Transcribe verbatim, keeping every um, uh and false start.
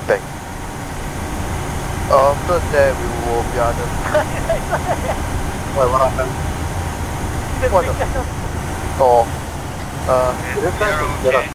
Bang. After that, we will be on the... Wait, what happened? What the... Oh. Uh...